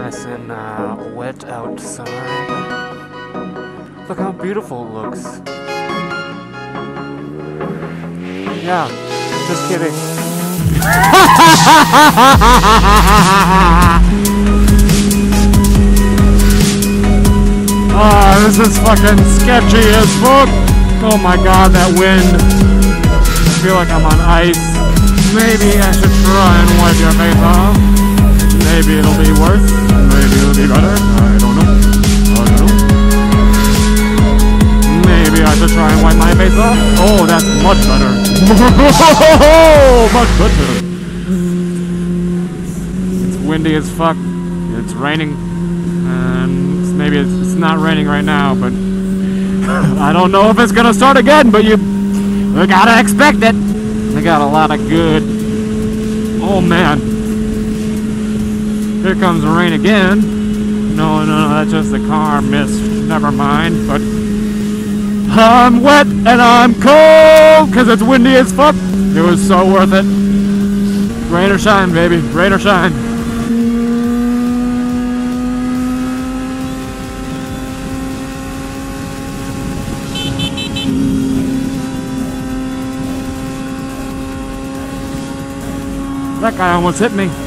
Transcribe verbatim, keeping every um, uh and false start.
nice and uh, wet outside. Look how beautiful it looks. Yeah, just kidding. Oh, this is fucking sketchy as fuck. Oh my god, that wind. I feel like I'm on ice. Maybe I should try and wipe your face off. Maybe it'll be worse. Maybe it'll be better. I don't know. I don't know. Maybe I should try and wipe my face off. Oh, that's much better. Much better. It's windy as fuck. It's raining. And maybe it's, it's not raining right now, but I don't know if it's gonna start again, but you, you gotta expect it. I got a lot of good. Oh man. Here comes the rain again. No, no, no, that's just the car mist. Never mind, but I'm wet and I'm cold because it's windy as fuck. It was so worth it. Rain or shine, baby. Rain or shine. That guy almost hit me.